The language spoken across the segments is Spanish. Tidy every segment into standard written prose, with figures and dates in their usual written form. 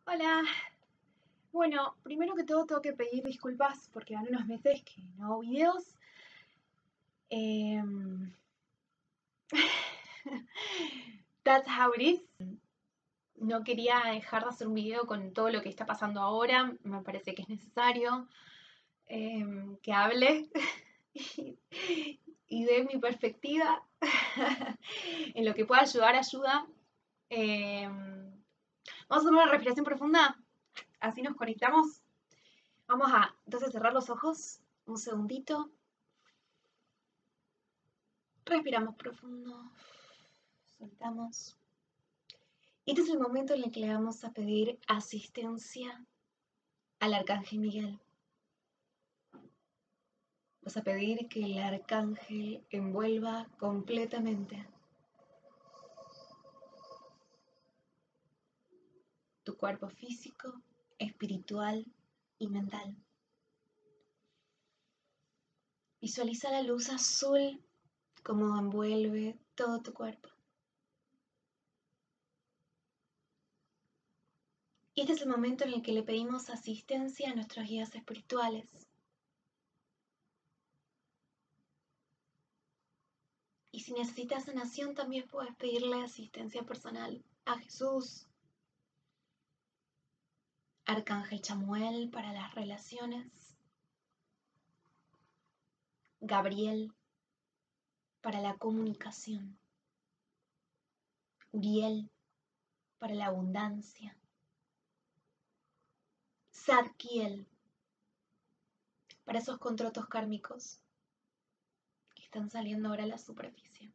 Hola. Bueno, primero que todo tengo que pedir disculpas porque van unos meses que no hago videos. Em, That's how it is. No quería dejar de hacer un video con todo lo que está pasando ahora. Me parece que es necesario que hable y, y dé mi perspectiva. En lo que pueda ayudar, ayuda. Vamos a hacer una respiración profunda. Así nos conectamos. Vamos a entonces cerrar los ojos. Un segundito. Respiramos profundo, soltamos. Y este es el momento en el que le vamos a pedir asistencia al Arcángel Miguel. Vas a pedir que el Arcángel envuelva completamente tu cuerpo físico, espiritual y mental. Visualiza la luz azul como envuelve todo tu cuerpo. Y este es el momento en el que le pedimos asistencia a nuestros guías espirituales. Y si necesitas sanación, también puedes pedirle asistencia personal a Jesús, Arcángel Chamuel para las relaciones, Gabriel para la comunicación, Uriel para la abundancia, Zadkiel para esos contratos kármicos que están saliendo ahora a la superficie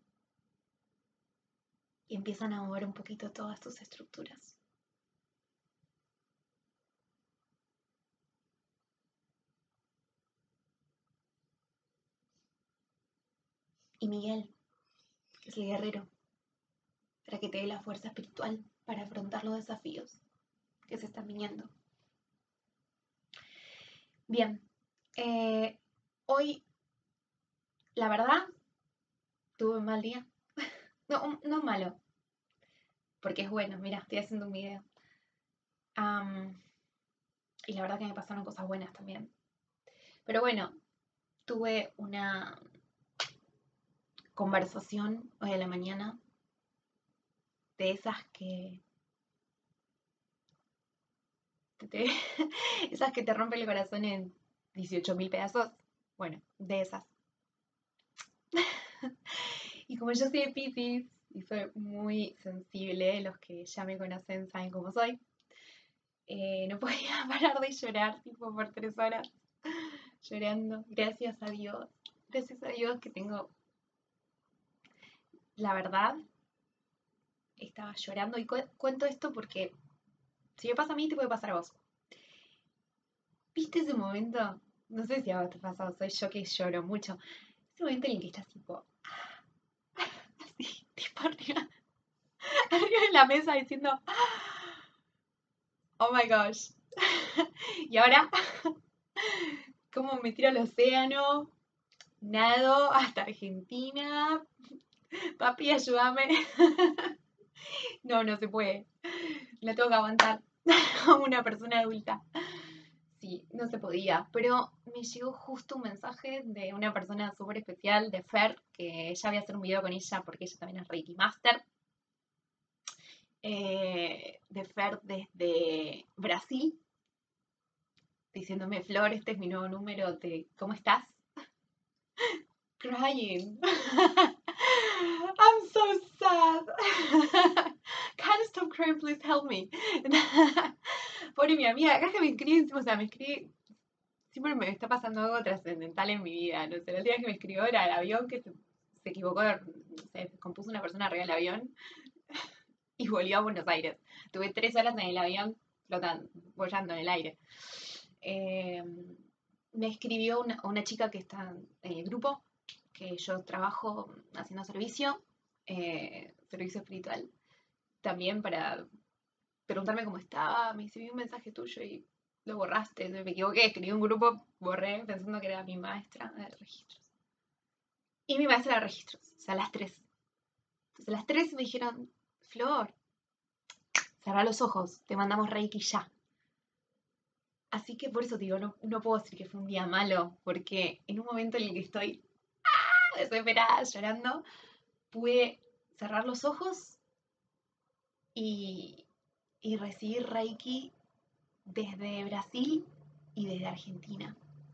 y empiezan a mover un poquito todas tus estructuras. Y Miguel, que es el guerrero, para que te dé la fuerza espiritual para afrontar los desafíos que se están viniendo. Bien, hoy, la verdad, tuve un mal día. No, no malo, porque es bueno. Mira, estoy haciendo un video. Y la verdad que me pasaron cosas buenas también. Pero bueno, tuve una conversación hoy a la mañana de esas que esas que te rompen el corazón en 18.000 pedazos. Bueno, de esas. Y como yo soy de Piscis y soy muy sensible, los que ya me conocen saben cómo soy, no podía parar de llorar tipo por 3 horas, llorando. Gracias a Dios que tengo, la verdad, estaba llorando y cuento esto porque si me pasa a mí te puede pasar a vos. ¿Viste ese momento? No sé si a vos te pasa, soy yo que lloro mucho. Ese momento en el que estás tipo, así, tipo arriba de la mesa diciendo, oh my gosh. Y ahora, ¿cómo me tiro al océano? Nado hasta Argentina. Papi, ayúdame. No, no se puede. La tengo que aguantar como una persona adulta. Sí, no se podía, pero me llegó justo un mensaje de una persona súper especial, de Fer, que ya voy a hacer un video con ella porque ella también es Reiki Master. De Fer desde Brasil, diciéndome, Flor, este es mi nuevo número de ¿cómo estás? Crying. I'm so sad. Can't stop crying, please help me. Pobre mi amiga, acá que me escribe, o sea, me escribe, siempre me está pasando algo trascendental en mi vida. No sé, el día que me escribió era el avión que se equivocó, se compuso una persona arriba del avión y volvió a Buenos Aires. Tuve 3 horas en el avión flotando, volando en el aire. Me escribió una chica que está en el grupo, que yo trabajo haciendo servicio espiritual, también para preguntarme cómo estaba. Me escribió un mensaje tuyo y lo borraste. Me equivoqué, escribí un grupo, borré pensando que era mi maestra de registros. Y mi maestra de registros, o sea, las tres. Entonces las tres me dijeron, Flor, cerrá los ojos, te mandamos Reiki ya. Así que por eso te digo, no puedo decir que fue un día malo, porque en un momento en el que estoy desesperada, llorando, pude cerrar los ojos y, y recibir Reiki desde Brasil y desde Argentina,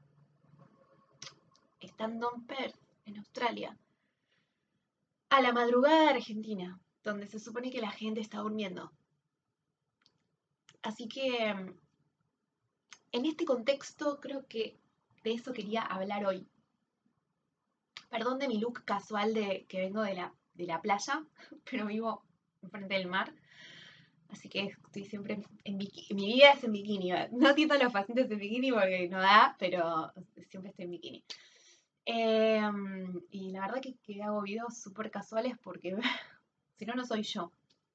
estando en Perth, en Australia, a la madrugada de Argentina, donde se supone que la gente está durmiendo. Así que en este contexto creo que de eso quería hablar hoy. Perdón de mi look casual de que vengo de la playa, pero vivo enfrente del mar. Así que estoy siempre en bikini. Mi vida es en bikini. No atiendo a los pacientes en bikini porque no da, pero siempre estoy en bikini. Y la verdad que hago videos súper casuales porque si no, no soy yo.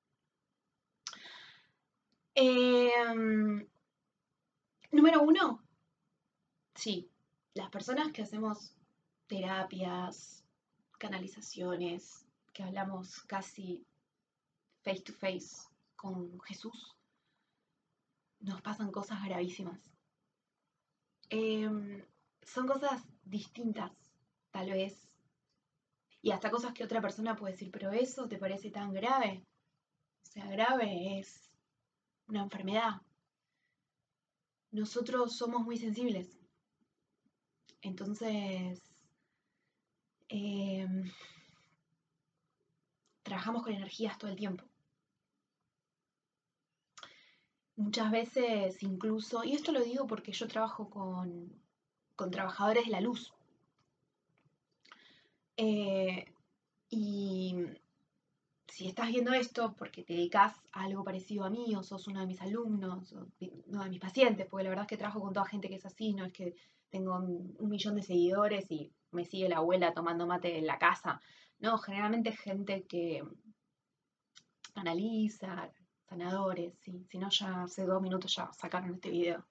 Número 1, sí, las personas que hacemos terapias, canalizaciones, que hablamos casi face to face con Jesús, nos pasan cosas gravísimas. Son cosas distintas, tal vez, y hasta cosas que otra persona puede decir, pero eso te parece tan grave. O sea, grave es una enfermedad. Nosotros somos muy sensibles. Entonces, trabajamos con energías todo el tiempo. Muchas veces incluso, y esto lo digo porque yo trabajo con trabajadores de la luz. Y si estás viendo esto porque te dedicas a algo parecido a mí, o sos uno de mis alumnos, o uno de mis pacientes, porque la verdad es que trabajo con toda gente que es así, no es que tengo 1.000.000 de seguidores y me sigue la abuela tomando mate en la casa. No, generalmente gente que analiza, sanadores, ¿sí? Si no, ya hace 2 minutos ya sacaron este video.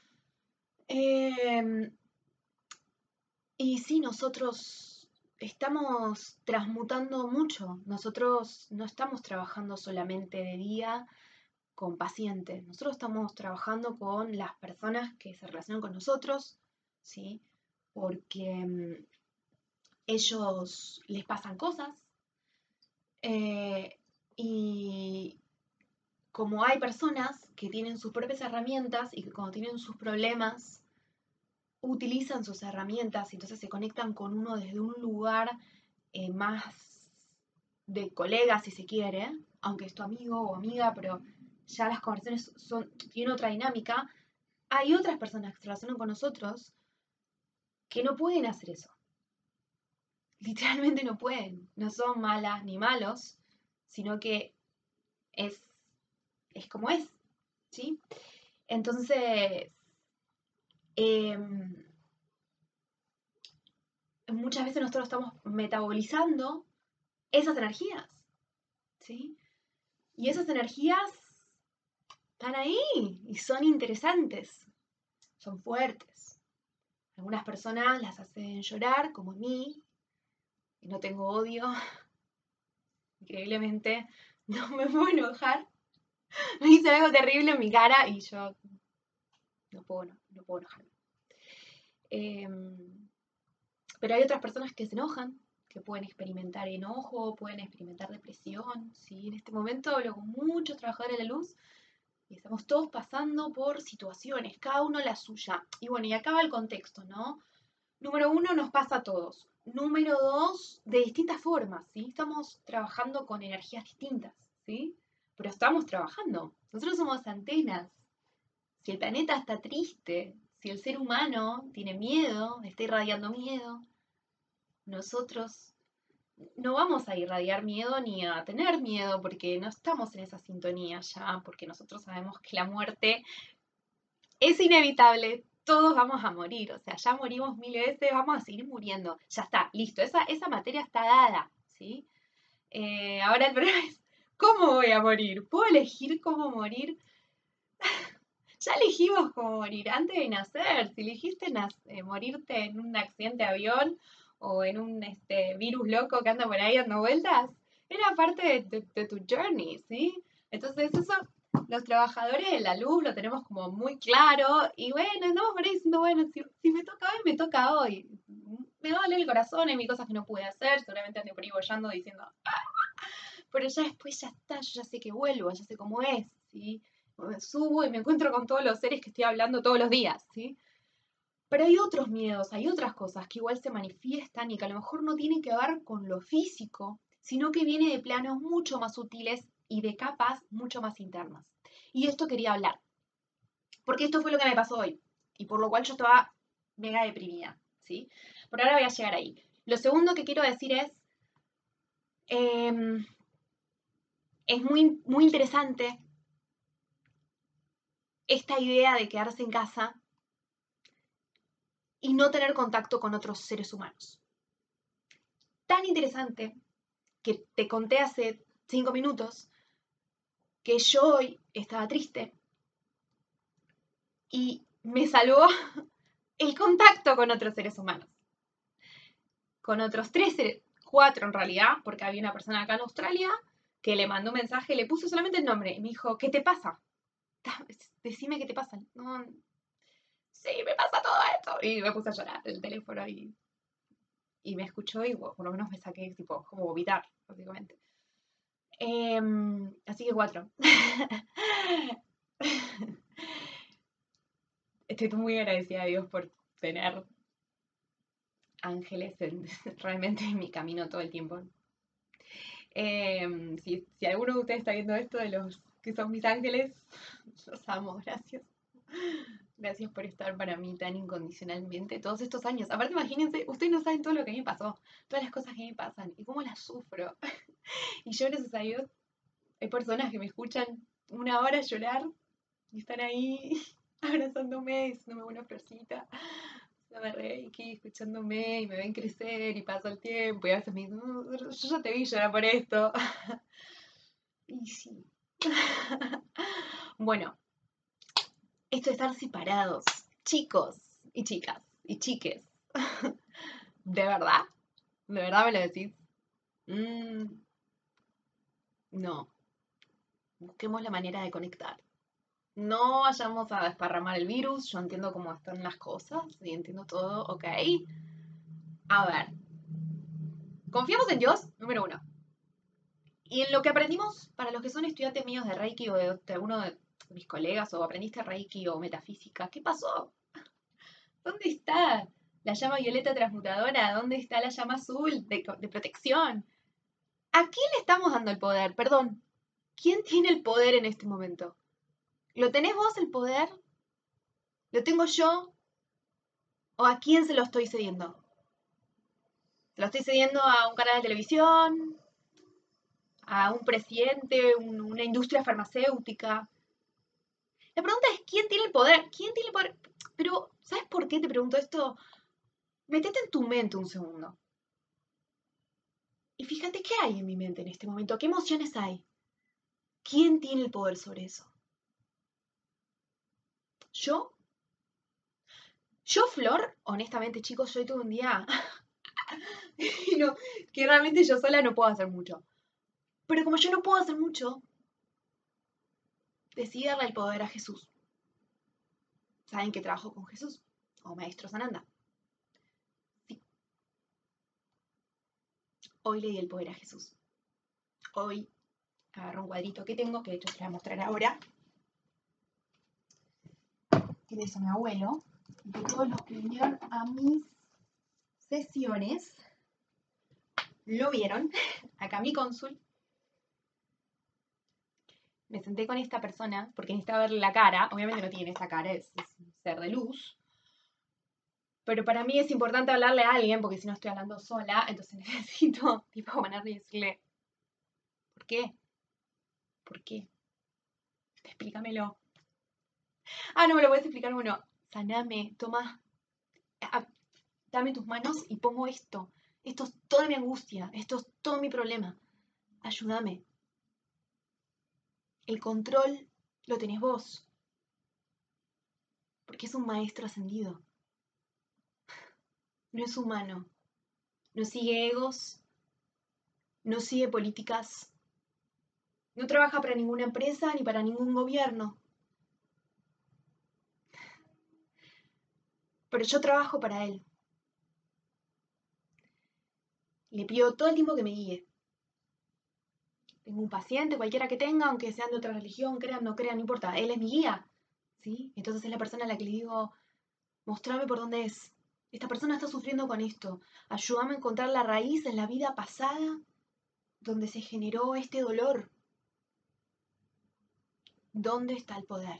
Y sí, nosotros estamos transmutando mucho. Nosotros no estamos trabajando solamente de día con pacientes. Nosotros estamos trabajando con las personas que se relacionan con nosotros, ¿sí? Porque ellos les pasan cosas. Y como hay personas que tienen sus propias herramientas y que cuando tienen sus problemas utilizan sus herramientas y entonces se conectan con uno desde un lugar más de colega, si se quiere, aunque es tu amigo o amiga, pero ya las conversaciones tienen otra dinámica. Hay otras personas que se relacionan con nosotros que no pueden hacer eso. Literalmente no pueden. No son malas ni malos, sino que es como es, ¿sí? Entonces, muchas veces nosotros estamos metabolizando esas energías, ¿sí? Y esas energías están ahí y son interesantes, son fuertes. Algunas personas las hacen llorar, como a mí, y no tengo odio. Increíblemente, no me puedo enojar. Me dicen algo terrible en mi cara y yo no puedo enojarme. Pero hay otras personas que se enojan, que pueden experimentar enojo, pueden experimentar depresión. ¿Sí? En este momento hablo con muchos trabajadores de la luz y estamos todos pasando por situaciones, cada uno la suya. Y bueno, y acá va el contexto, ¿no? Número 1, nos pasa a todos. Número 2, de distintas formas, ¿sí? Estamos trabajando con energías distintas, ¿sí? Pero estamos trabajando. Nosotros somos antenas. Si el planeta está triste, si el ser humano tiene miedo, está irradiando miedo, nosotros no vamos a irradiar miedo ni a tener miedo porque no estamos en esa sintonía ya, porque nosotros sabemos que la muerte es inevitable, todos vamos a morir, o sea, ya morimos 1000 veces, vamos a seguir muriendo, ya está, listo, esa materia está dada, ¿sí? Ahora el problema es, ¿cómo voy a morir? ¿Puedo elegir cómo morir? Ya elegimos cómo morir antes de nacer. Si elegiste morirte en un accidente de avión o en un virus loco que anda por ahí dando vueltas, era parte de tu journey, ¿sí? Entonces eso los trabajadores de la luz lo tenemos como muy claro y bueno, andamos por ahí diciendo, bueno, si me toca hoy, me toca hoy. Me duele el corazón, hay mil cosas que no pude hacer, seguramente ando por ahí bollando diciendo, pero ya después ya está, yo ya sé que vuelvo, ya sé cómo es, ¿sí? Subo y me encuentro con todos los seres que estoy hablando todos los días, ¿sí? Pero hay otros miedos, hay otras cosas que igual se manifiestan y que a lo mejor no tienen que ver con lo físico, sino que viene de planos mucho más sutiles y de capas mucho más internas. Y de esto quería hablar, porque esto fue lo que me pasó hoy, y por lo cual yo estaba mega deprimida, ¿sí? Por ahora voy a llegar ahí. Lo segundo que quiero decir eh, es muy, muy interesante esta idea de quedarse en casa y no tener contacto con otros seres humanos. Tan interesante que te conté hace 5 minutos que yo hoy estaba triste y me salvó el contacto con otros seres humanos. Con otros 4 en realidad, porque había una persona acá en Australia que le mandó un mensaje, le puso solamente el nombre y me dijo, ¿qué te pasa? Decime qué te pasa. No, sí, me pasa todo esto. Y me puse a llorar en el teléfono y me escuchó y por lo menos me saqué tipo como vomitar, básicamente. Así que 4. Estoy muy agradecida a Dios por tener ángeles realmente en mi camino todo el tiempo. Si alguno de ustedes está viendo esto, de los que son mis ángeles, los amo, gracias. Gracias por estar para mí tan incondicionalmente todos estos años. Aparte, imagínense, ustedes no saben todo lo que a mí me pasó, todas las cosas que me pasan y cómo las sufro. Y yo, gracias a Dios, hay personas que me escuchan 1 hora llorar y están ahí abrazándome, diciéndome una florcita, haciéndome reiki, escuchándome y me ven crecer y pasa el tiempo y a veces me dicen, yo ya te vi llorar por esto. Y sí. Bueno, esto de estar separados, chicos y chicas y chiques. ¿De verdad? ¿De verdad me lo decís? No. Busquemos la manera de conectar. No vayamos a desparramar el virus. Yo entiendo cómo están las cosas y entiendo todo, ok. A ver. Confiamos en Dios, número 1. Y en lo que aprendimos, para los que son estudiantes míos de Reiki o de alguno de mis colegas, o aprendiste Reiki o metafísica, ¿qué pasó? ¿Dónde está la llama violeta transmutadora? ¿Dónde está la llama azul de protección? ¿A quién le estamos dando el poder? Perdón, ¿quién tiene el poder en este momento? ¿Lo tenés vos el poder? ¿Lo tengo yo? ¿O a quién se lo estoy cediendo? ¿Se lo estoy cediendo a un canal de televisión? ¿A un presidente? ¿Una industria farmacéutica? La pregunta es, ¿quién tiene el poder? ¿Quién tiene el poder? Pero, ¿sabes por qué te pregunto esto? Métete en tu mente un segundo. Y fíjate qué hay en mi mente en este momento. ¿Qué emociones hay? ¿Quién tiene el poder sobre eso? ¿Yo? Yo, Flor, honestamente, chicos, soy todo un día no, que realmente yo sola no puedo hacer mucho. Pero como yo no puedo hacer mucho, decidí darle el poder a Jesús. ¿Saben que trabajo con Jesús? O Maestro Sananda. Sí, hoy le di el poder a Jesús. Hoy agarro un cuadrito que tengo, que de hecho te voy a mostrar ahora. Que le hizo mi abuelo. Y que todos los que vinieron a mis sesiones lo vieron. Acá mi cónsul. Me senté con esta persona porque necesitaba verle la cara. Obviamente no tiene esa cara, es un ser de luz. Pero para mí es importante hablarle a alguien porque si no estoy hablando sola, entonces necesito tipo ponerle y decirle, ¿por qué? ¿Por qué? Explícamelo. Ah, no me lo puedes explicar. Bueno, saname, toma, dame tus manos y pongo esto. Esto es toda mi angustia, esto es todo mi problema. Ayúdame. El control lo tenés vos. Porque es un maestro ascendido. No es humano. No sigue egos. No sigue políticas. No trabaja para ninguna empresa ni para ningún gobierno. Pero yo trabajo para él. Le pido todo el tiempo que me guíe. Tengo un paciente, cualquiera que tenga, aunque sean de otra religión, crean, no crean, no importa. Él es mi guía. ¿Sí? Entonces es la persona a la que le digo, mostrame por dónde es. Esta persona está sufriendo con esto. Ayúdame a encontrar la raíz en la vida pasada donde se generó este dolor. ¿Dónde está el poder?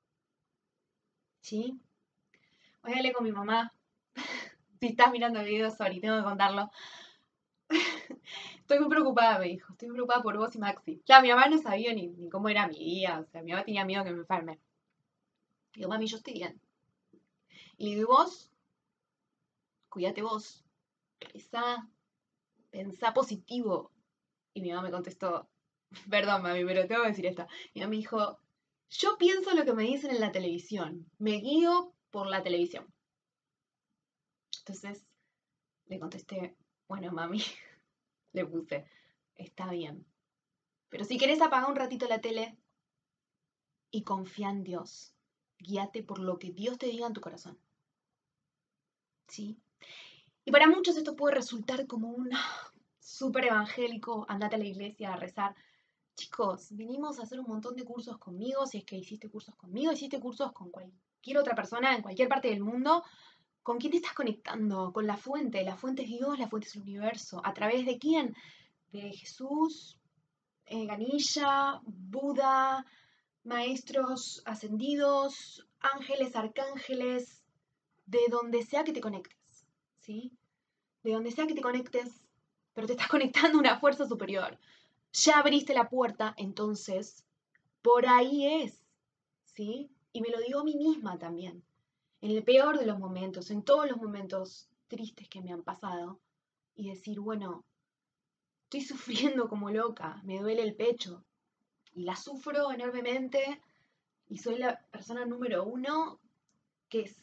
¿Sí? Hoy hablé con mi mamá. Si estás mirando el video, sorry, tengo que contarlo. Estoy muy preocupada, me dijo. Estoy muy preocupada por vos y Maxi. Claro, mi mamá no sabía ni cómo era mi día. O sea, mi mamá tenía miedo que me enferme. Digo, mami, yo estoy bien. Y le digo, ¿y vos? Cuídate vos. Rezá. Pensá positivo. Y mi mamá me contestó, perdón, mami, pero tengo que decir esto. Mi mamá me dijo, yo pienso lo que me dicen en la televisión. Me guío por la televisión. Entonces le contesté, bueno, mami, le puse, está bien. Pero si querés apagar un ratito la tele y confía en Dios. Guíate por lo que Dios te diga en tu corazón. ¿Sí? Y para muchos esto puede resultar como un súper evangélico, andate a la iglesia a rezar. Chicos, vinimos a hacer un montón de cursos conmigo, si es que hiciste cursos conmigo, hiciste cursos con cualquier otra persona en cualquier parte del mundo. ¿Con quién te estás conectando? Con la fuente es Dios, la fuente es el universo. ¿A través de quién? De Jesús, Ganilla, Buda, maestros ascendidos, ángeles, arcángeles, de donde sea que te conectes, ¿sí? De donde sea que te conectes, pero te estás conectando a una fuerza superior. Ya abriste la puerta, entonces, por ahí es, ¿sí? Y me lo digo a mí misma también. En el peor de los momentos, en todos los momentos tristes que me han pasado, y decir, bueno, estoy sufriendo como loca, me duele el pecho, y la sufro enormemente, y soy la persona número uno que es,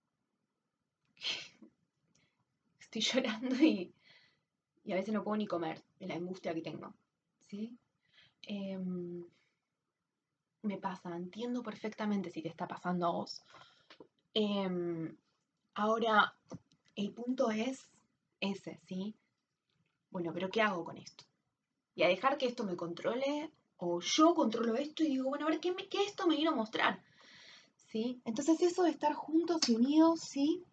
estoy llorando y a veces no puedo ni comer de la angustia que tengo, ¿sí? Em, Me pasa, entiendo perfectamente si te está pasando a vos. Em, Ahora, el punto es ese, ¿sí? Bueno, pero ¿qué hago con esto? Y a dejar que esto me controle, o yo controlo esto y digo, bueno, a ver, ¿qué esto me vino a mostrar? ¿Sí? Entonces eso de estar juntos y unidos, ¿sí?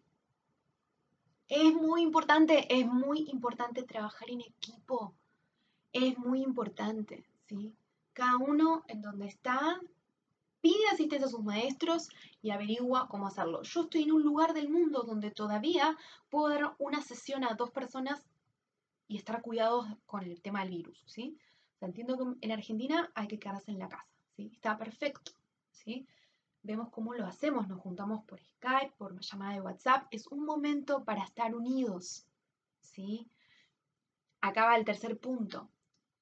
Es muy importante trabajar en equipo, es muy importante, ¿sí? Cada uno en donde está, pide asistencia a sus maestros y averigua cómo hacerlo. Yo estoy en un lugar del mundo donde todavía puedo dar una sesión a 2 personas y estar cuidados con el tema del virus, ¿sí? O sea, entiendo que en Argentina hay que quedarse en la casa, ¿sí? Está perfecto, ¿sí? Vemos cómo lo hacemos, nos juntamos por Skype, por llamada de WhatsApp. Es un momento para estar unidos, ¿sí? Acá va el tercer punto.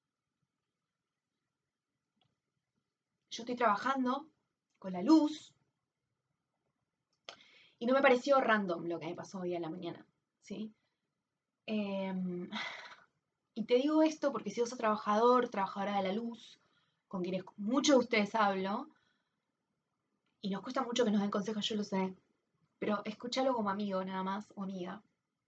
Yo estoy trabajando con la luz y no me pareció random lo que me pasó hoy a la mañana, ¿sí? Y te digo esto porque si vos sos trabajador, trabajadora de la luz, con quienes muchos de ustedes hablo, y nos cuesta mucho que nos den consejos, yo lo sé, pero escúchalo como amigo nada más, o amiga.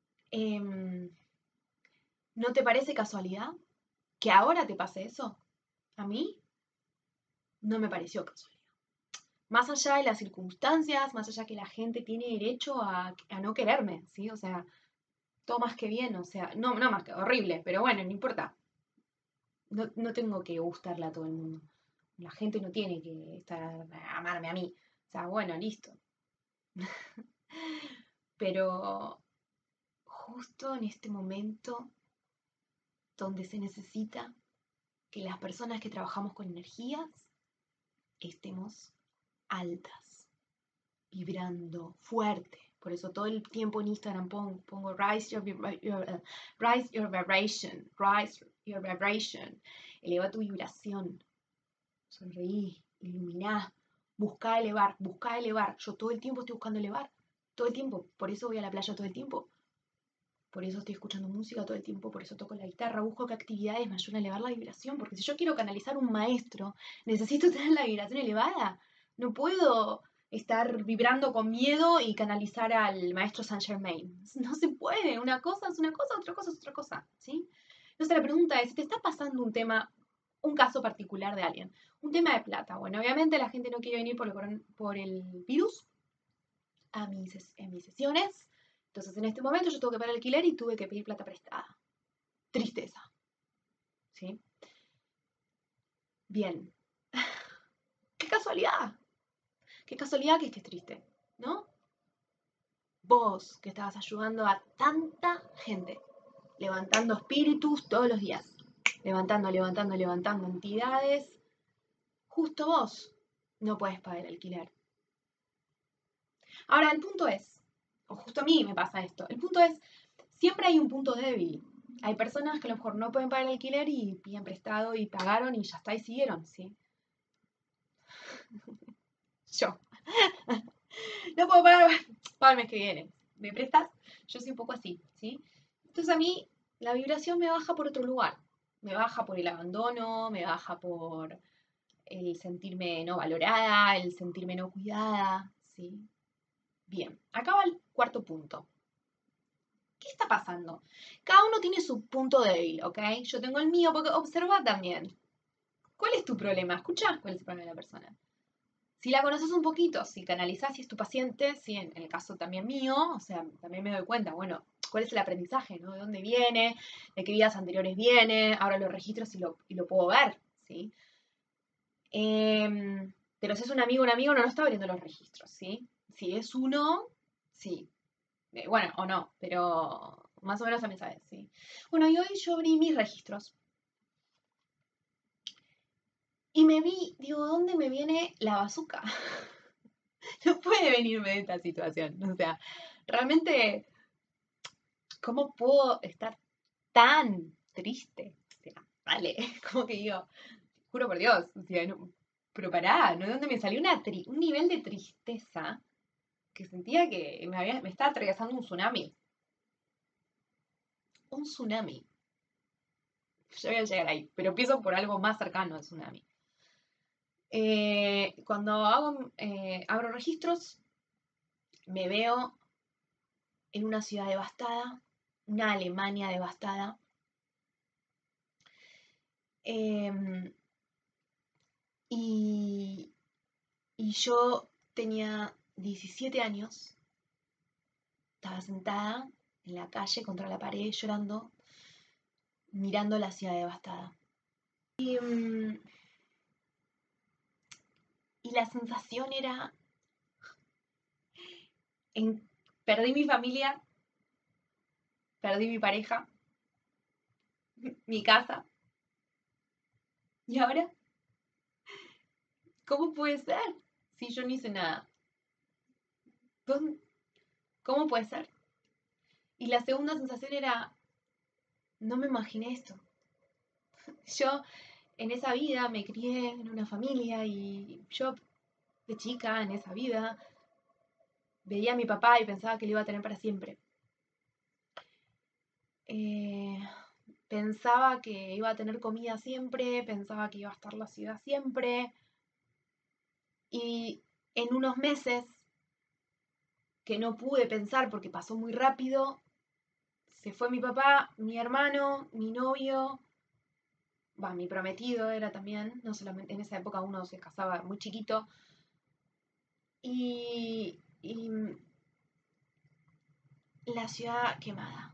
¿No te parece casualidad que ahora te pase eso? A mí no me pareció casualidad. Más allá de las circunstancias, más allá que la gente tiene derecho a no quererme, ¿sí? O sea, todo más que bien, o sea, no más que horrible, pero bueno, no importa. No tengo que gustarle a todo el mundo. La gente no tiene que estar a amarme a mí. O sea, bueno, listo. Pero justo en este momento donde se necesita que las personas que trabajamos con energías estemos altas, vibrando fuerte. Por eso todo el tiempo en Instagram pongo rise your vibration, rise your vibration. Eleva tu vibración. Sonreí, iluminá, buscá elevar, buscá elevar. Yo todo el tiempo estoy buscando elevar. Todo el tiempo. Por eso voy a la playa todo el tiempo. Por eso estoy escuchando música todo el tiempo, por eso toco la guitarra, busco qué actividades me ayudan a elevar la vibración, porque si yo quiero canalizar un maestro, necesito tener la vibración elevada. No puedo estar vibrando con miedo y canalizar al maestro Saint Germain. No se puede, una cosa es una cosa, otra cosa es otra cosa, ¿sí? Entonces la pregunta es, si te está pasando un tema, un caso particular de alguien, un tema de plata, bueno, obviamente la gente no quiere venir por el virus en mis sesiones. Entonces, en este momento yo tengo que pagar alquiler y tuve que pedir plata prestada. Tristeza. ¿Sí? Bien. ¡Qué casualidad! ¡Qué casualidad que estés triste! ¿No? Vos que estabas ayudando a tanta gente, levantando espíritus todos los días, levantando entidades, justo vos no puedes pagar el alquiler. Ahora, el punto es, o justo a mí me pasa esto, el punto es, siempre hay un punto débil. Hay personas que a lo mejor no pueden pagar el alquiler y piden prestado y pagaron y ya está y siguieron, ¿sí? Yo. No puedo pagar para el mes que viene. ¿Me prestas? Yo soy un poco así, ¿sí? Entonces a mí la vibración me baja por otro lugar. Me baja por el abandono, me baja por el sentirme no valorada, el sentirme no cuidada, ¿sí? Bien, acá va el cuarto punto. ¿Qué está pasando? Cada uno tiene su punto débil, ¿ok? Yo tengo el mío, porque observa también. ¿Cuál es tu problema? Escucha cuál es el problema de la persona. Si la conoces un poquito, si canalizás, si es tu paciente, si en el caso también mío, o sea, también me doy cuenta, bueno, cuál es el aprendizaje, ¿no? De dónde viene, de qué vidas anteriores viene, ahora los registros y lo puedo ver, ¿sí? Pero si es un amigo, no está abriendo los registros, ¿sí? Si es uno, sí. Bueno, o no, pero más o menos también sabes, ¿sí? Bueno, y hoy yo abrí mis registros. Y me vi, digo, ¿dónde me viene la bazuca? No puede venirme de esta situación. O sea, realmente, ¿cómo puedo estar tan triste? O sea, vale, como que digo, juro por Dios, o sea, no, pero pará, ¿no? ¿De dónde me salió un nivel de tristeza que sentía que me estaba atravesando un tsunami? Un tsunami. Ya voy a llegar ahí, pero empiezo por algo más cercano al tsunami. Cuando abro registros, me veo en una ciudad devastada, una Alemania devastada. Em, y, y yo tenía 17 años, estaba sentada en la calle contra la pared llorando, mirando la ciudad devastada. Y la sensación era, perdí mi familia, perdí mi pareja, mi casa, y ahora, ¿cómo puede ser? Si yo no hice nada. ¿Cómo puede ser? Y la segunda sensación era, no me imaginé esto. Yo en esa vida me crié en una familia y yo de chica en esa vida veía a mi papá y pensaba que lo iba a tener para siempre. Eh, Pensaba que iba a tener comida siempre, pensaba que iba a estar la ciudad siempre. Y en unos meses que no pude pensar porque pasó muy rápido, se fue mi papá, mi hermano, mi novio, mi prometido era también, no solamente en esa época uno se casaba muy chiquito, y la ciudad quemada.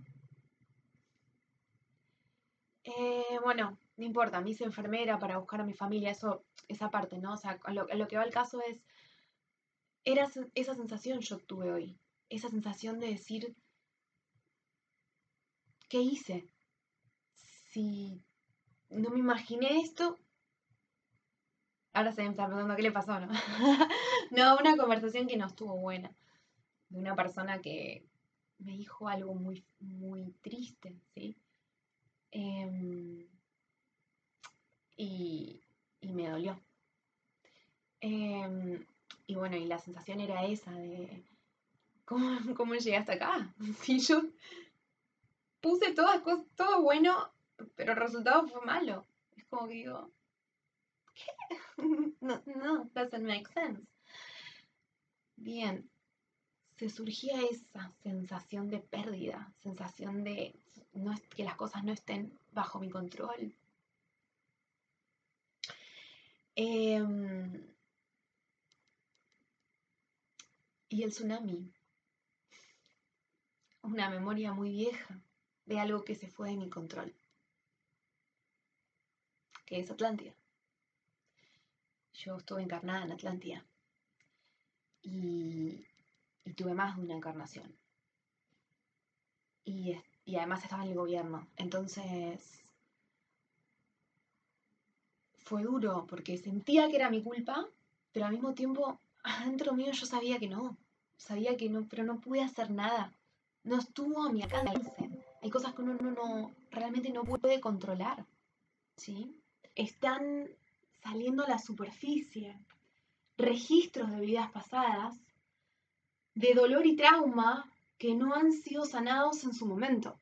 Bueno, no importa, me hice enfermera para buscar a mi familia, esa parte, ¿no? O sea, a lo que va el caso es, esa sensación yo tuve hoy, esa sensación de decir, ¿qué hice? Si no me imaginé esto, ahora se me está preguntando qué le pasó, ¿no? No, una conversación que no estuvo buena, de una persona que me dijo algo muy, muy triste, ¿sí? Em, y me dolió. Y bueno, y la sensación era esa de, ¿cómo llegué hasta acá? Si yo puse todo bueno, pero el resultado fue malo. Es como que digo, no, doesn't make sense. Bien, se surgía esa sensación de pérdida, sensación de que las cosas no estén bajo mi control. Y el tsunami, una memoria muy vieja de algo que se fue de mi control, que es Atlántida. Yo estuve encarnada en Atlántida y tuve más de una encarnación. Y además estaba en el gobierno. Entonces fue duro porque sentía que era mi culpa, pero al mismo tiempo, adentro mío yo sabía que no, pero no pude hacer nada. No estuvo a mi alcance. Hay cosas que uno realmente no puede controlar, ¿sí? Están saliendo a la superficie registros de vidas pasadas, de dolor y trauma que no han sido sanados en su momento.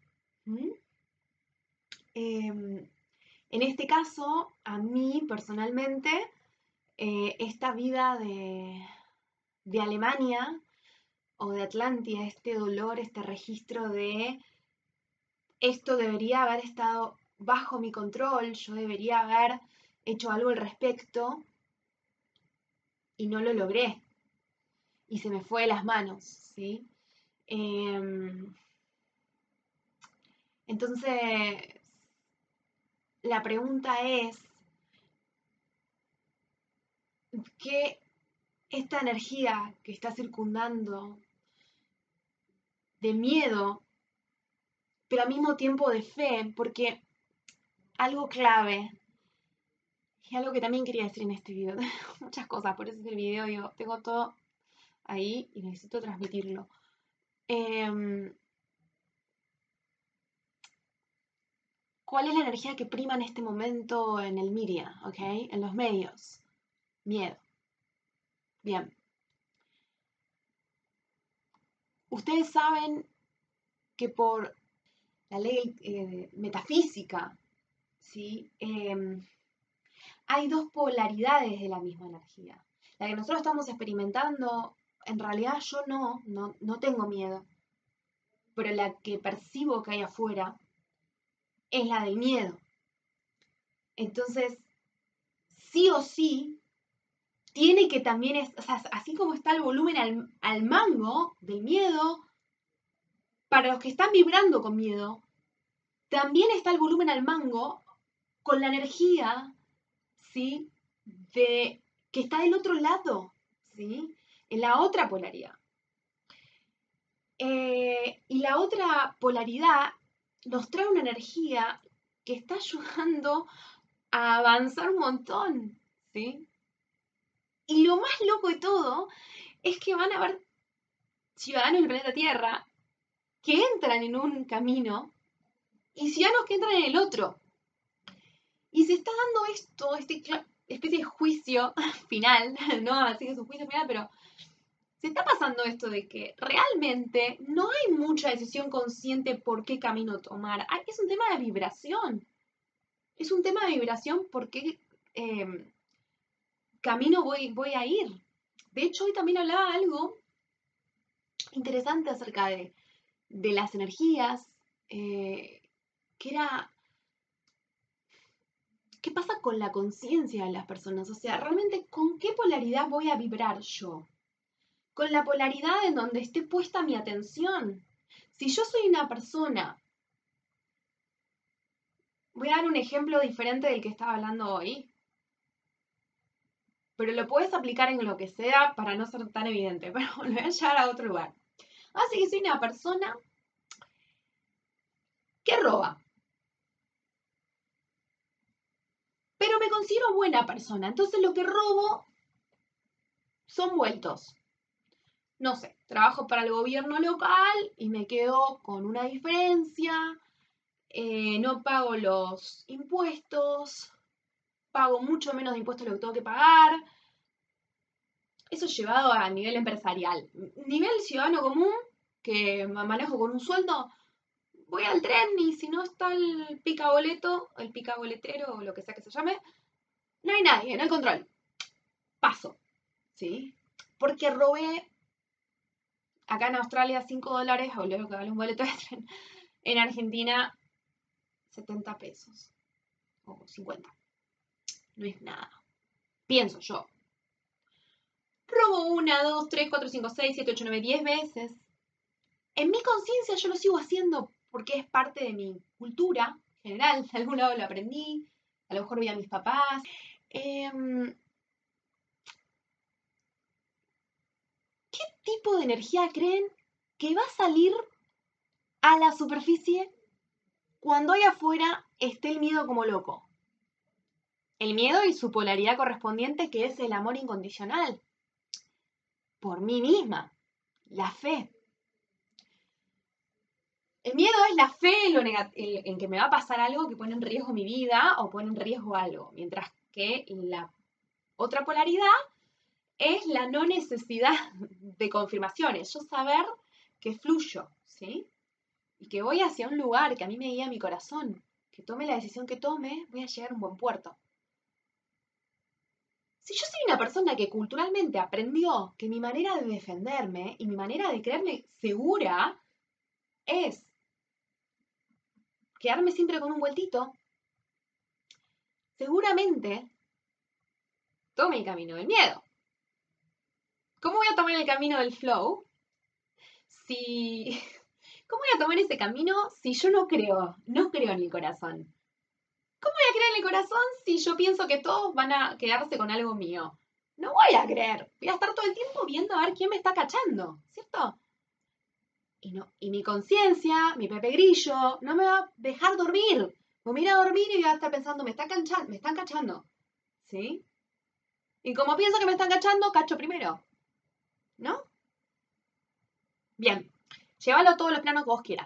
En este caso, a mí personalmente, esta vida de Alemania o de Atlántida, este dolor, este registro de esto debería haber estado bajo mi control, yo debería haber hecho algo al respecto y no lo logré. Y se me fue de las manos, ¿sí? Entonces, la pregunta es, ¿qué esta energía que está circundando de miedo, pero al mismo tiempo de fe? Porque algo clave, y algo que también quería decir en este video, muchas cosas, por eso es el video, digo, tengo todo ahí y necesito transmitirlo. ¿Cuál es la energía que prima en este momento en el media, ¿ok? En los medios. Miedo. Bien. Ustedes saben que por la ley metafísica, ¿sí? Hay dos polaridades de la misma energía. La que nosotros estamos experimentando, en realidad yo no tengo miedo, pero la que percibo que hay afuera es la del miedo. Entonces, sí o sí, tiene que también, o sea, así como está el volumen al mango del miedo, para los que están vibrando con miedo, también está el volumen al mango con la energía, ¿sí? Que está del otro lado, ¿sí? En la otra polaridad. Y la otra polaridad nos trae una energía que está ayudando a avanzar un montón, ¿sí? Y lo más loco de todo es que van a haber ciudadanos del planeta Tierra que entran en un camino y ciudadanos que entran en el otro. Y se está dando esta especie de juicio final, no así que es un juicio final, pero se está pasando esto de que realmente no hay mucha decisión consciente por qué camino tomar. Es un tema de vibración. Es un tema de vibración por qué camino voy a ir. De hecho, hoy también hablaba algo interesante acerca de las energías, que era, ¿qué pasa con la conciencia de las personas? O sea, realmente, ¿con qué polaridad voy a vibrar yo? Con la polaridad en donde esté puesta mi atención. Si yo soy una persona, voy a dar un ejemplo diferente del que estaba hablando hoy, pero lo puedes aplicar en lo que sea para no ser tan evidente, pero lo voy a llevar a otro lugar. Así que soy una persona que roba, pero me considero buena persona, entonces lo que robo son vueltos. No sé, trabajo para el gobierno local y me quedo con una diferencia, no pago los impuestos, pago mucho menos de impuestos de lo que tengo que pagar. Eso llevado a nivel empresarial. Nivel ciudadano común, que manejo con un sueldo, voy al tren y si no está el picaboleto, el picaboletero o lo que sea que se llame, no hay nadie, no hay control. Paso, ¿sí? Porque robé acá en Australia $5 o lo que vale un boleto de tren. En Argentina, 70 pesos o 50. No es nada. Pienso yo. Robo 1, 2, 3, 4, 5, 6, 7, 8, 9, 10 veces. En mi conciencia yo lo sigo haciendo porque es parte de mi cultura general. De algún lado lo aprendí. A lo mejor vi a mis papás. ¿Qué tipo de energía creen que va a salir a la superficie cuando allá afuera esté el miedo como loco? El miedo y su polaridad correspondiente, que es el amor incondicional. Por mí misma. La fe. El miedo es la fe en que me va a pasar algo que pone en riesgo mi vida o pone en riesgo algo. Mientras que la otra polaridad es la no necesidad de confirmaciones. Yo saber que fluyo, ¿sí? Y que voy hacia un lugar que a mí me guía mi corazón. Que tome la decisión que tome, voy a llegar a un buen puerto. Si yo soy una persona que culturalmente aprendió que mi manera de defenderme y mi manera de creerme segura es quedarme siempre con un vueltito, seguramente tome el camino del miedo. ¿Cómo voy a tomar el camino del flow? ¿Cómo voy a tomar ese camino si yo no creo en el corazón? ¿Cómo voy a creer en el corazón si yo pienso que todos van a quedarse con algo mío? No voy a creer. Voy a estar todo el tiempo viendo a ver quién me está cachando, ¿cierto? Y mi conciencia, mi Pepe Grillo, no me va a dejar dormir. Voy a ir a dormir y voy a estar pensando, me están cachando. ¿Sí? Y como pienso que me están cachando, cacho primero. ¿No? Bien. Llévalo a todos los planos que vos quieras.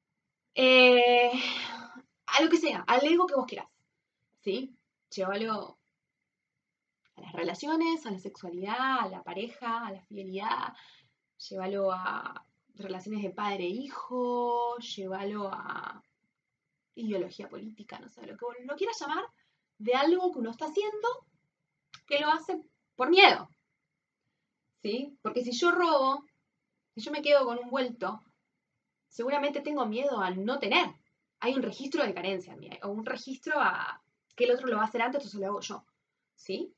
A lo que sea, al ego que vos quieras. ¿Sí? Llévalo a las relaciones, a la sexualidad, a la pareja, a la fidelidad. Llévalo a relaciones de padre-hijo. Llévalo a ideología política, no sé, lo que lo quieras llamar, de algo que uno está haciendo que lo hace por miedo. ¿Sí? Porque si yo robo, si yo me quedo con un vuelto, seguramente tengo miedo a no tener. Hay un registro de carencia en mí, o un registro a que el otro lo va a hacer antes, entonces lo hago yo. ¿Sí?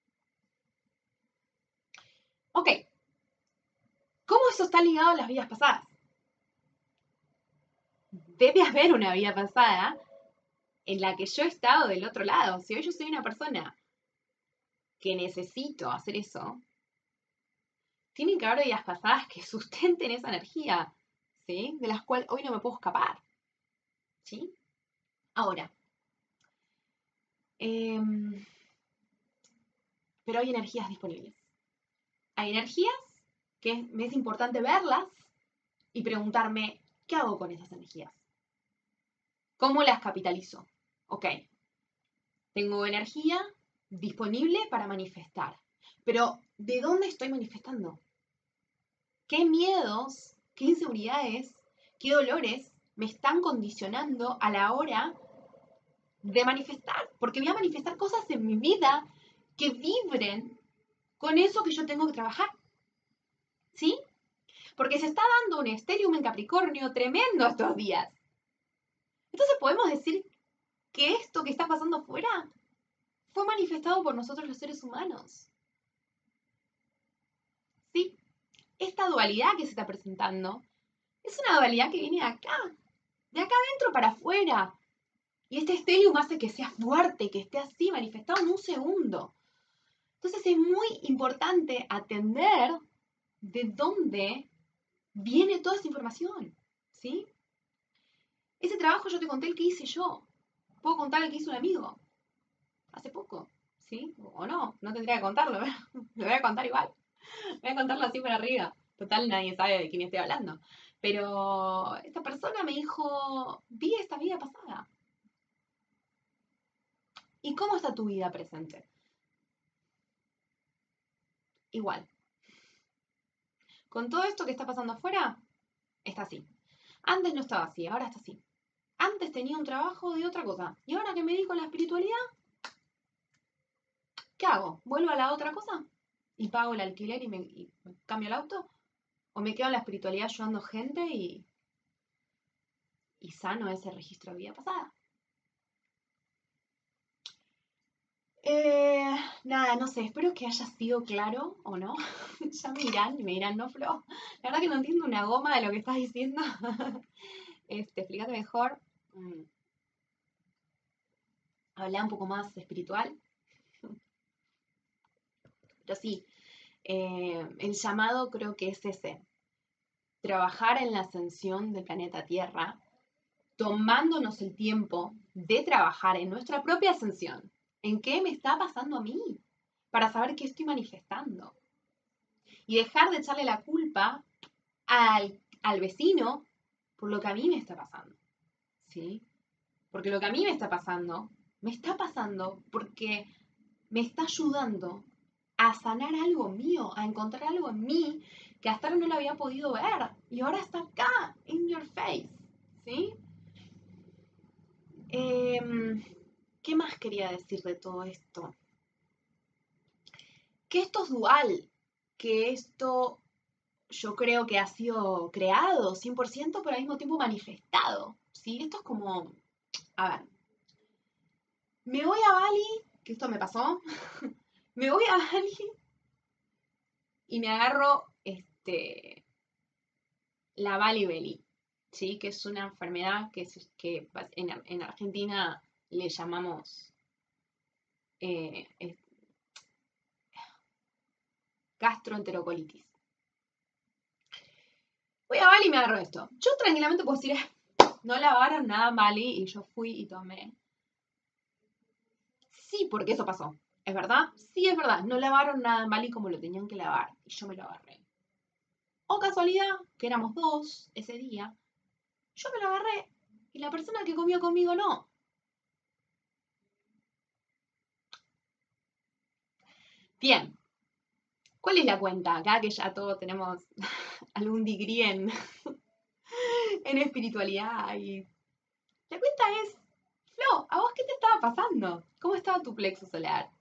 Ok. ¿Cómo eso está ligado a las vidas pasadas? Debe haber una vida pasada en la que yo he estado del otro lado. Si hoy yo soy una persona que necesito hacer eso, tienen que haber vidas pasadas que sustenten esa energía, ¿sí? De las cuales hoy no me puedo escapar, ¿sí? Ahora, pero hay energías disponibles. Hay energías que me es importante verlas y preguntarme, ¿qué hago con esas energías? ¿Cómo las capitalizo? Ok, tengo energía disponible para manifestar, pero ¿de dónde estoy manifestando? ¿Qué miedos, qué inseguridades, qué dolores me están condicionando a la hora de manifestar? Porque voy a manifestar cosas en mi vida que vibren con eso que yo tengo que trabajar. ¿Sí? Porque se está dando un estelium en Capricornio tremendo estos días. Entonces podemos decir que esto que está pasando afuera fue manifestado por nosotros los seres humanos. ¿Sí? Esta dualidad que se está presentando es una dualidad que viene de acá adentro para afuera. Y este estelium hace que sea fuerte, que esté así manifestado en un segundo. Entonces es muy importante atender de dónde viene toda esa información, ¿sí? Ese trabajo yo te conté el que hice yo. Puedo contar el que hizo un amigo hace poco, ¿sí? O no, no tendría que contarlo, lo voy a contar igual. Voy a contarlo así por arriba. Total, nadie sabe de quién estoy hablando. Pero esta persona me dijo, vi esta vida pasada. ¿Y cómo está tu vida presente? Igual. Con todo esto que está pasando afuera, está así. Antes no estaba así, ahora está así. Antes tenía un trabajo de otra cosa. Y ahora que me dedico a la espiritualidad, ¿qué hago? ¿Vuelvo a la otra cosa? ¿Y pago el alquiler y me cambio el auto? ¿O me quedo en la espiritualidad ayudando gente y sano ese registro de vida pasada? Nada, no sé, espero que haya sido claro o no. Ya me dirán, no, Flo. La verdad que no entiendo una goma de lo que estás diciendo. Explícate mejor. Mm, Habla un poco más espiritual. Pero sí, el llamado creo que es ese. Trabajar en la ascensión del planeta Tierra, tomándonos el tiempo de trabajar en nuestra propia ascensión. ¿En qué me está pasando a mí? Para saber qué estoy manifestando. Y dejar de echarle la culpa al vecino por lo que a mí me está pasando. ¿Sí? Porque lo que a mí me está pasando porque me está ayudando a sanar algo mío, a encontrar algo en mí que hasta ahora no lo había podido ver. Y ahora está acá, in your face. ¿Sí? ¿Qué más quería decir de todo esto? Que esto es dual, que esto yo creo que ha sido creado 100%, pero al mismo tiempo manifestado. ¿Sí? Esto es como, a ver, me voy a Bali, que esto me pasó, me voy a Bali y me agarro la Bali Belly, ¿sí? Que es una enfermedad que en Argentina le llamamos eh, gastroenterocolitis. Voy a Bali y me agarro esto. Yo tranquilamente puedo decir, no lavaron nada en Bali y yo fui y tomé. Sí, porque eso pasó. ¿Es verdad? Sí, es verdad. No lavaron nada en Bali como lo tenían que lavar y yo me lo agarré. O casualidad, que éramos dos ese día, yo me lo agarré y la persona que comió conmigo no. Bien, ¿cuál es la cuenta? Acá que ya todos tenemos algún degree en espiritualidad y la cuenta es, Flo, ¿a vos qué te estaba pasando? ¿Cómo estaba tu plexo solar?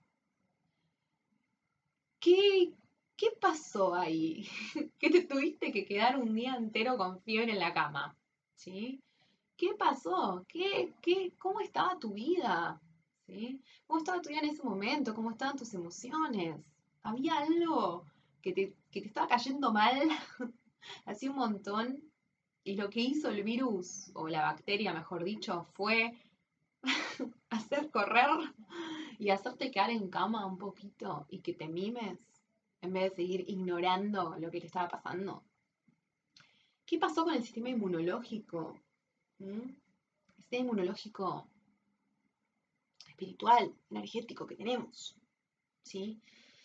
¿Qué, qué pasó ahí? ¿Que te tuviste que quedar un día entero con fiebre en la cama? ¿Sí? ¿Qué pasó? ¿Cómo estaba tu vida? ¿Sí? ¿Cómo estaba tu vida en ese momento? ¿Cómo estaban tus emociones? ¿Había algo que te estaba cayendo mal? Hacía un montón. Y lo que hizo el virus, o la bacteria, mejor dicho, fue hacer correr y hacerte quedar en cama un poquito y que te mimes en vez de seguir ignorando lo que te estaba pasando. ¿Qué pasó con el sistema inmunológico? ¿Mm? El sistema inmunológico espiritual, energético que tenemos. ¿Sí?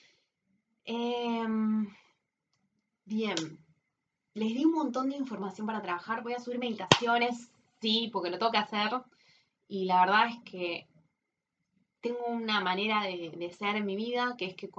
Bien, les di un montón de información para trabajar. Voy a subir meditaciones, sí, porque lo tengo que hacer. Y la verdad es que tengo una manera de ser en mi vida, que es que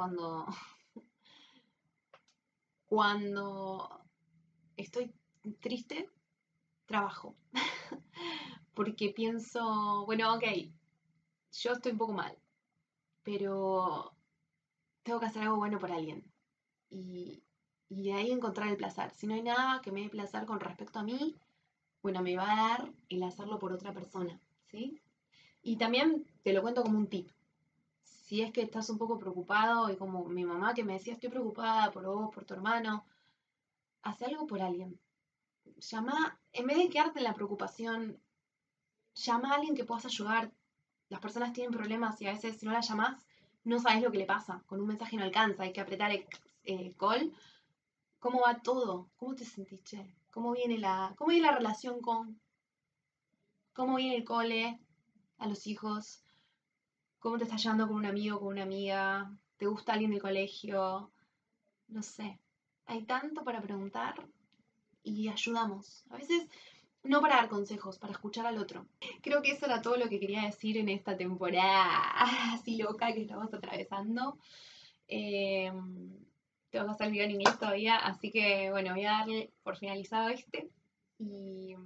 cuando estoy triste, trabajo. Porque pienso, bueno, ok, yo estoy un poco mal, pero tengo que hacer algo bueno por alguien. Y, y de ahí encontrar el placer. Si no hay nada que me dé placer con respecto a mí, bueno, me va a dar el hacerlo por otra persona, ¿sí? Y también te lo cuento como un tip. Si es que estás un poco preocupado, y como mi mamá que me decía, estoy preocupada por vos, por tu hermano, haz algo por alguien. Llama, en vez de quedarte en la preocupación, llama a alguien que puedas ayudar. Las personas tienen problemas y a veces si no las llamas, no sabes lo que le pasa. Con un mensaje no alcanza, hay que apretar el call. ¿Cómo va todo? ¿Cómo te sentiste? ¿Cómo viene la relación con? ¿Cómo viene el cole? A los hijos. ¿Cómo te estás llevando con un amigo, con una amiga? ¿Te gusta alguien del colegio? No sé. Hay tanto para preguntar y ayudamos. A veces no para dar consejos, para escuchar al otro. Creo que eso era todo lo que quería decir en esta temporada así loca que estamos atravesando. Eh, Tengo que hacer video en inglés todavía, así que bueno, voy a darle por finalizado este. Y,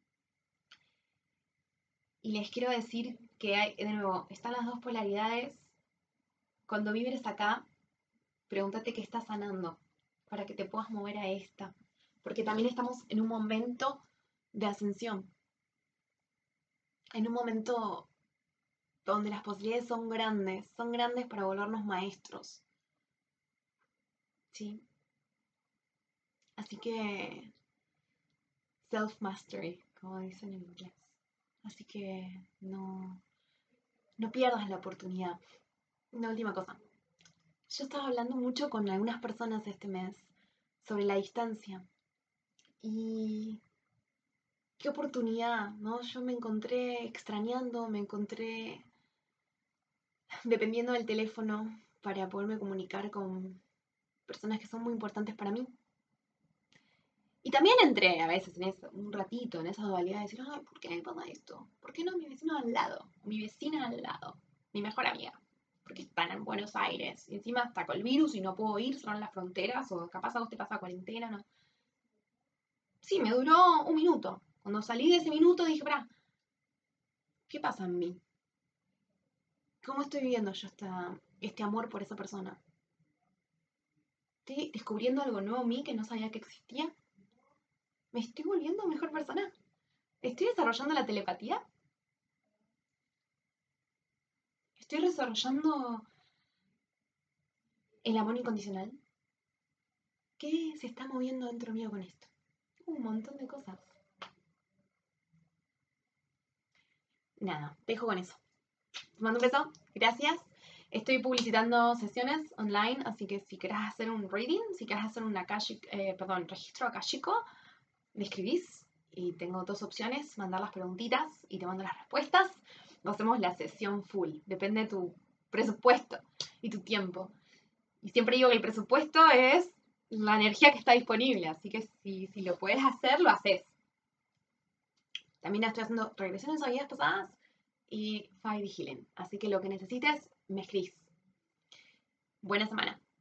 y les quiero decir que hay, de nuevo, están las dos polaridades. Cuando vibres acá, pregúntate qué estás sanando para que te puedas mover a esta. Porque también estamos en un momento de ascensión. En un momento donde las posibilidades son grandes para volvernos maestros. ¿Sí? Así que self-mastery, como dicen en inglés. Así que no pierdas la oportunidad. Una última cosa. Yo estaba hablando mucho con algunas personas este mes sobre la distancia. Y qué oportunidad, ¿no? Yo me encontré extrañando, me encontré dependiendo del teléfono para poderme comunicar con personas que son muy importantes para mí. Y también entré a veces en eso, un ratito, en esa dualidad de decir, ay, ¿por qué me pasa esto? ¿Por qué no mi vecino al lado? Mi vecina al lado, mi mejor amiga. Porque están en Buenos Aires. Y encima está con el virus y no puedo ir, cerraron las fronteras, o capaz a vos te pasa cuarentena, ¿no? Sí, me duró un minuto. Cuando salí de ese minuto dije, pará, ¿qué pasa en mí? ¿Cómo estoy viviendo yo este amor por esa persona? ¿Estoy descubriendo algo nuevo en mí que no sabía que existía? ¿Me estoy volviendo mejor persona? ¿Estoy desarrollando la telepatía? ¿Estoy desarrollando el amor incondicional? ¿Qué se está moviendo dentro mío con esto? Un montón de cosas. Nada, te dejo con eso. Te mando un beso, gracias. Estoy publicitando sesiones online, así que si querés hacer un reading, si querés hacer un registro akashico, me escribís y tengo dos opciones, mandar las preguntitas y te mando las respuestas. Hacemos la sesión full, depende de tu presupuesto y tu tiempo. Y siempre digo que el presupuesto es la energía que está disponible, así que si lo puedes hacer, lo haces. También estoy haciendo regresiones a vidas pasadas y 5D Healing, así que lo que necesites, me escribís. Buena semana.